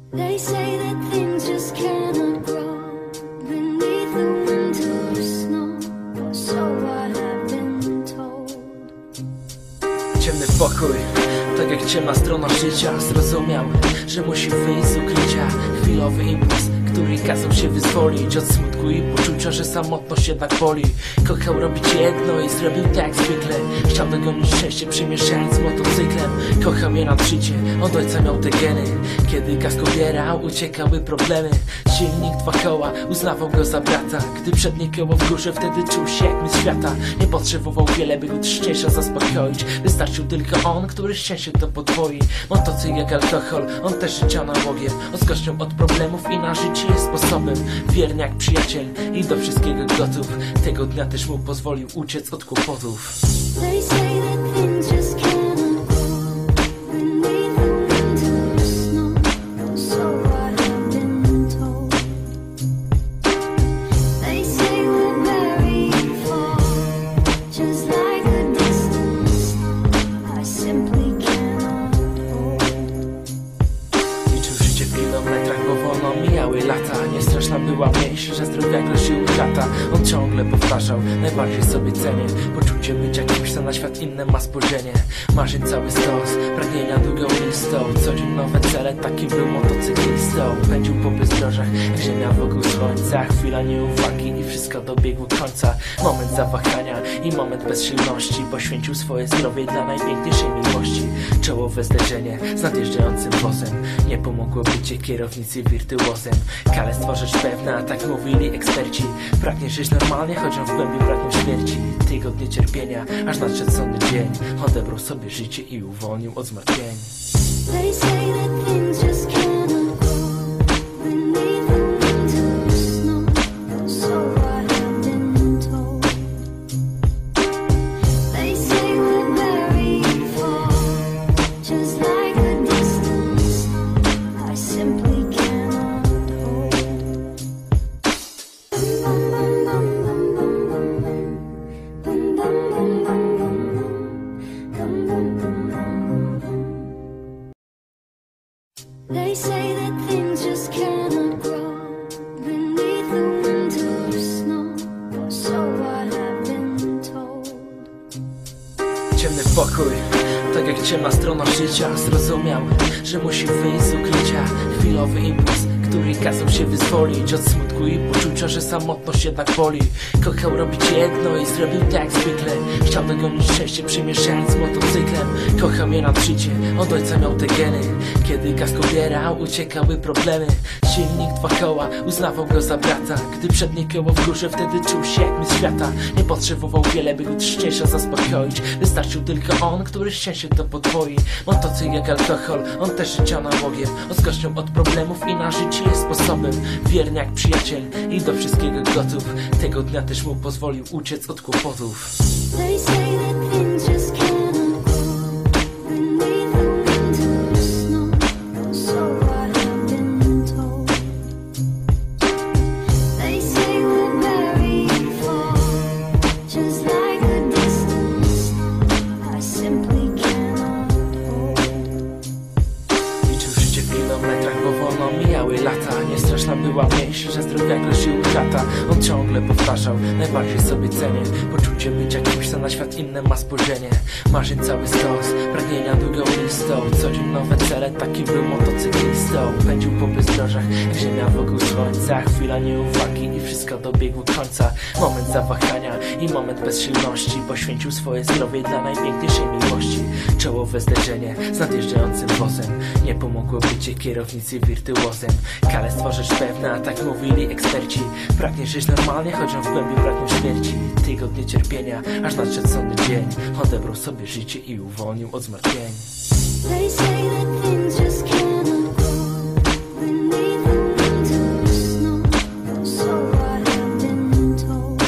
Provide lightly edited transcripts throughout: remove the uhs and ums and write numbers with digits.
They say that things just cannot grow beneath the winter snow, so I have been told. Ciemny pokój, tak jak ciemna strona życia. Zrozumiał, że musi wyjść z ukrycia. Chwilowy impuls, który kazał się wyzwolić od smutku i poczucia, że samotność jednak boli. Kochał robić jedno i zrobił tak jak zwykle. Chciał dogonić szczęście, przemieszczając z motocyklem. Kochał je nad życie, od ojca miał te geny. Kiedy kask ubierał, uciekały problemy. Silnik, dwa koła, uznawał go za brata. Gdy przednie koło w górze, wtedy czuł się jak mistrz świata. Nie potrzebował wiele, by go szczęścia zaspokoić. Wystarczył tylko on, który szczęście to podwoi. Motocykl jak alkohol, on też życia nałogiem. Odskocznią od problemów i na życie jest sposobem. Wierny jak przyjaciel i do wszystkiego gotów. Tego dnia też mu pozwolił uciec od kłopotów. They say that things just cannot grow beneath the winter snow, so I have been told. They say we're very far, just like a distant star I simply cannot hold. Liczył życie w kilometrach, bo wolno mijały lata. Niestraszna była myśl, że zdrowia groził utrata. On ciągle powtarzał, najbardziej sobie cenię poczucie bycia kimś, co na świat inne ma spojrzenie. Marzeń cały stos, pragnienia długą listą. Co dzień nowe cele, takim był motocyklistą. Pędził po bezdrożach, jak ziemia wokół słońca. Chwila nieuwagi i wszystko dobiegło końca. Moment zawahania i moment bezsilności. Poświęcił swoje zdrowie dla najpiękniejszej miłości. Czołowe zderzenie z nadjeżdżającym wozem. Nie pomogło bycie kierownicy wirtuozem. Kalectwo rzecz pewna, tak mówili eksperci. Pragnie żyć normalnie, choć on w głębi pragnie śmierci. Tygodnie cierpienia, aż nadszedł sądny dzień. Odebrał sobie życie i uwolnił od zmartwień. They say that things just cannot grow beneath the winter snow, so I have been told. They say we're very far, just like a distant star I simply cannot hold. They say that things just cannot grow beneath the winter snow, so I have been told. Ciemny pokój, tak jak ciemna strona życia. Zrozumiał, że musi wyjść z ukrycia. Chwilowy impuls, który kazał się wyzwolić od smutku i poczucia, że samotność jednak boli. Kochał robić jedno i zrobił tak jak zwykle. Chciał dogonić szczęście, przemieszczając z motocyklem. Kochał je nad życie, od ojca miał te geny. Kiedy kask ubierał, uciekały problemy. Silnik, dwa koła, uznawał go za brata. Gdy przednie koło w górze, wtedy czuł się jak mistrz świata. Nie potrzebował wiele, by go szczęścia zaspokoić. Wystarczył tylko on, który szczęście to podwoi. Motocykl jak alkohol, on też życia nałogiem. Odskocznią od problemów i na życie jest sposobem. Wierny jak przyjaciel i do wszystkiego gotów. Tego dnia też mu pozwolił uciec od kłopotów. They say that things just cannot grow beneath the winter snow, so I have been told. They say we're very far, just like a distant star I simply cannot hold. Liczył życie w kilometrach, bo wolno mijały lata. Niestraszna była myśl, że zdrowia groził utrata. On ciągle powtarzał, najbardziej sobie cenię poczucie bycia kimś, co na świat inne ma spojrzenie. Marzeń cały stos, pragnienia długą listą. Co dzień nowe cele, takim był motocyklistą. Pędził po bezdrożach, jak ziemia wokół słońca. Chwila nieuwagi i wszystko dobiegło końca. Moment zawahania i moment bezsilności. Poświęcił swoje zdrowie dla najpiękniejszej miłości. Czołowe zderzenie z nadjeżdżającym wozem. Nie pomogło bycie kierownicy wirtuozem. Kalectwo rzecz pewna, tak mówili eksperci. Pragnie żyć normalnie, choć on w głębi pragnie śmierci. Tygodnie cierpienia, aż nadszedł sądny dzień. Odebrał sobie życie i uwolnił od zmartwień. They say that things just cannot grow beneath the winter snow, so I have been told.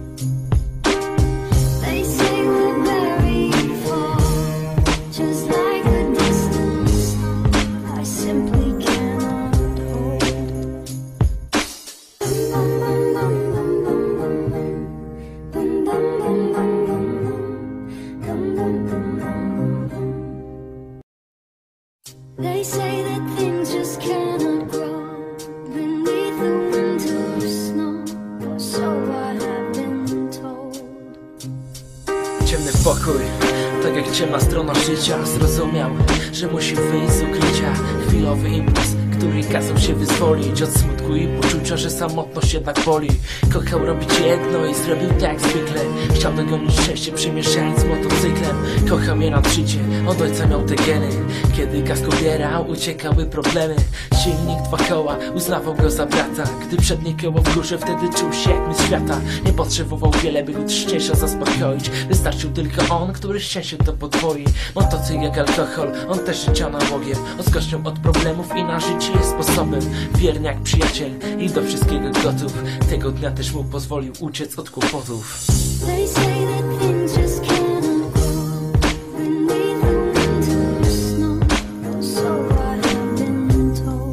They say we're very far, just like a distant star I simply cannot hold. ciemna strona życia. Zrozumiał, że musi wyjść z ukrycia. Chwilowy impuls, który kazał się wyzwolić od smutku i poczucia, że samotność jednak boli. Kochał robić jedno i zrobił tak jak zwykle. Chciał dogonić szczęście, przemieszczając motocyklem. Kochał je nad życie, od ojca miał te geny. Kiedy kask ubierał, uciekały problemy. Silnik, 2 koła, uznawał go za brata. Gdy przednie koło w górze, wtedy czuł się jak mistrz świata. Nie potrzebował wiele, by go szczęścia zaspokoić. Wystarczył tylko on, który szczęście to podwoi. Motocykl jak alkohol, on też życia nałogiem. Odskocznią od problemów i na życie jest sposobem. Wierny jak przyjaciel i do wszystkiego gotów. Tego dnia też mu pozwolił uciec od kłopotów. They say that things just cannot grow beneath the winter snow. So I have been told.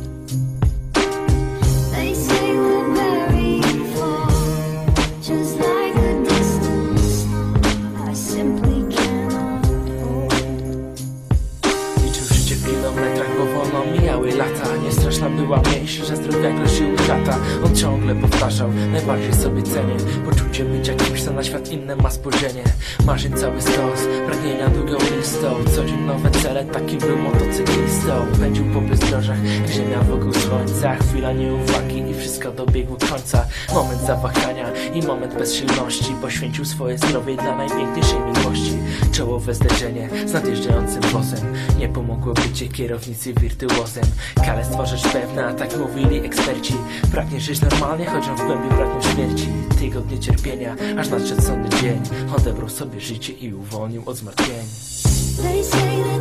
They say we're very far, just like a distant star. I simply cannot hold. Liczył życie w kilometrach, bo wolno mijały lata. Niestraszna była myśl, że zdrowia grozi utrata. On ciągle powtarzał, najbardziej sobie cenię poczucie bycia kimś, co na świat inny ma spojrzenie. Marzeń cały stos, pragnienia długą listą. Co dzień nowe cele, taki był motocyklistą. Pędził po bezdrożach, ziemia wokół słońca. Chwila nieuwagi i wszystko dobiegło końca. Moment zawahania i moment bezsilności. Poświęcił swoje zdrowie dla najpiękniejszej miłości. Czołowe zderzenie z nadjeżdżającym wozem. Nie pomogło bycie kierownicy wirtuozem. Kalectwo rzecz pewna, tak mówili eksperci. Pragnie żyć normalnie, choć on w głębi pragnie śmierci. Tygodnie cierpienia, aż nadszedł sądny dzień. Odebrał sobie życie i uwolnił od zmartwień. They say that